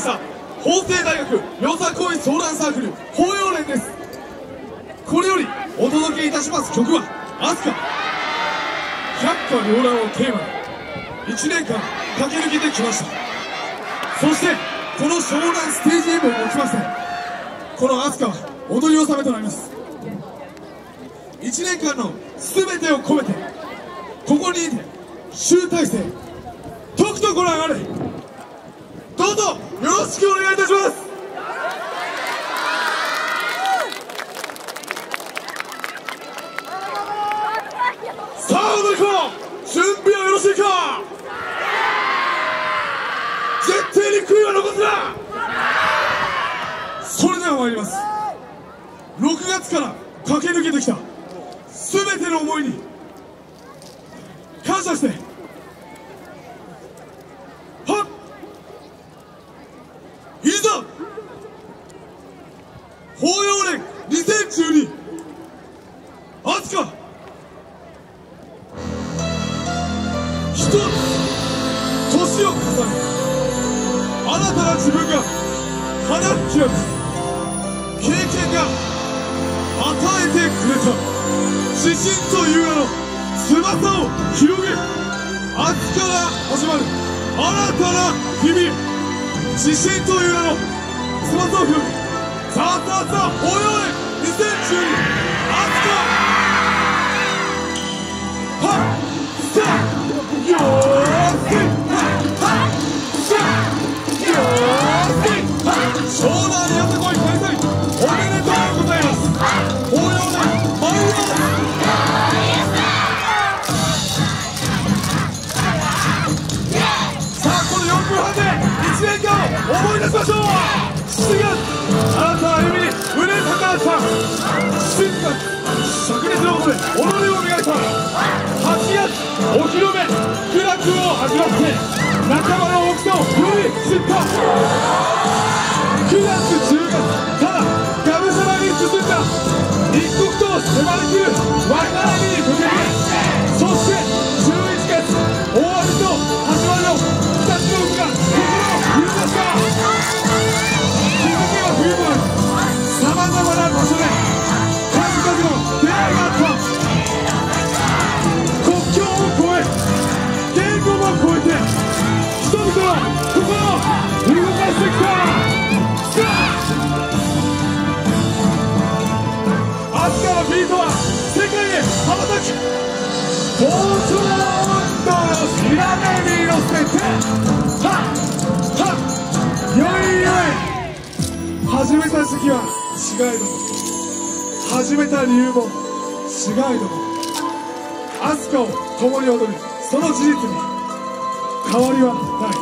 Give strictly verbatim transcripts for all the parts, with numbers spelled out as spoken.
した法政大学よさこい相談サークル法要連です。これよりお届けいたします曲はアスカ百花繚乱をテーマにいちねんかん駆け抜けてきました。そしてこの湘南ステージ M をもちましてこのアスカは踊り納めとなります。いちねんかんの全てを込めてここにいて集大成とくとご覧あれ。どうぞよろしくお願いいたします。さあ踊り子準備はよろしいか。絶対に悔いは残すな。それでは参ります。ろくがつから駆け抜けてきた全ての思いに感謝してはっいざ法要連にせんじゅうにアスカ一つ年を重ね新たな自分が花開く経験が与えてくれた自信という名の翼を広げ明日から始まる新たな日々自信という名の翼を広げさあさあさあ法要連にせんじゅうにアスカはっさあよーしはっさあよーし湘南よさこい開催おめでとうございます。法要連参ります。さあこのよんぷんはんでいちねんかんを思い出しましょう。しちがつあなたは弓に胸高橋さんしちがつ灼熱の音で踊りを磨いたはちがつお披露目苦楽を味わって仲間の大きさをより知ったくがつじゅうがつただがむしゃらに進んだ一刻と迫りきる別れに向けてそしてじゅういちがつ終わりと始まりのふたつの運が心を揺るがした気づけば冬もあるさまざまな場所で数々の出会いがあった国境を越え言語も越えて人々の心を動かしてきた。さあアスカのビートは世界へ羽ばたき東京運動の白根に乗せてはっはっよいよい始めた時期は違いども始めた理由も違いどもアスカを共に踊るその事実に変わりは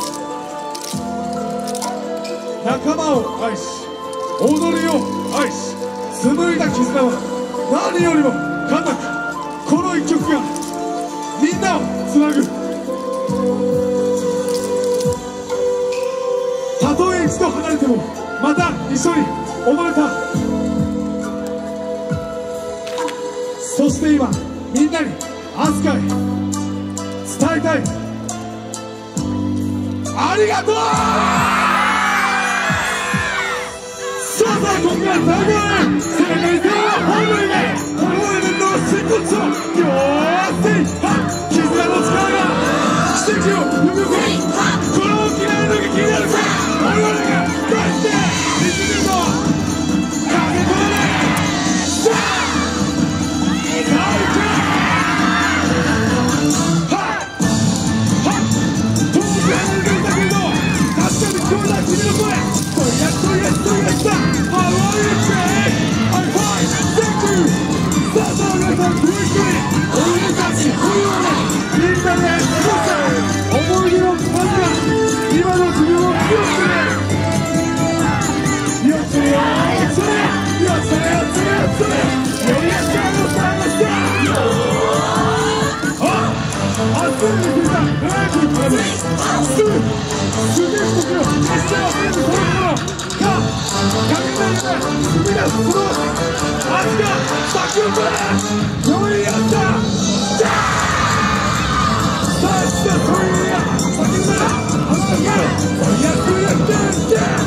ない。仲間を愛し踊りを愛し紡いだ絆は何よりも固くこの一曲がみんなをつなぐ。たとえ一度離れてもまた一緒に踊れた。そして今みんなにアスカへ伝えたいありがとう。さあさあここから最後まで背中に手を放りでこの俺の真骨頂よーし絆の力が奇跡を呼び起こりこの大きなエネルギーになるさ我々が出してリズムと駆け込んでさあ最高はっはっ遠く離れていたけれど確かに聞こえた君の声とりやとりやとりやした How are you today? I'm fine, thank you さあさあ皆さんもう一人俺たち冬をねみんなで過ごせ思い出の数が今の自分を強くねよっしゃよっしゃよっしゃよっしゃよっしゃよりやったのさましたあっ明日に出たななじゅうからですぐすげえ時の明日は全部そういうものかかけないで踏み出すこの足が先を取れよりやったさあ明日そういうや先になる離れるやっとやってるんだ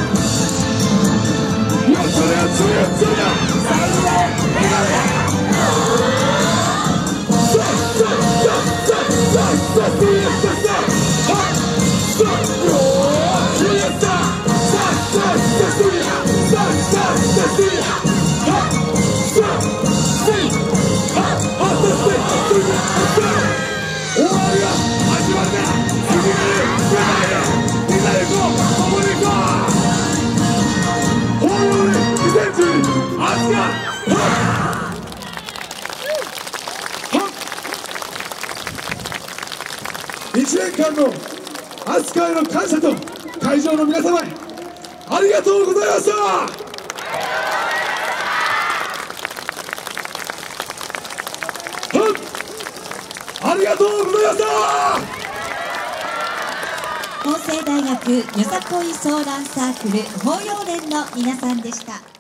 いちねんかんのアスカへの感謝と会場の皆様へありがとうございました。ありがとうございました。 法政大学よさこいソーランサークル法要連の皆さんでした。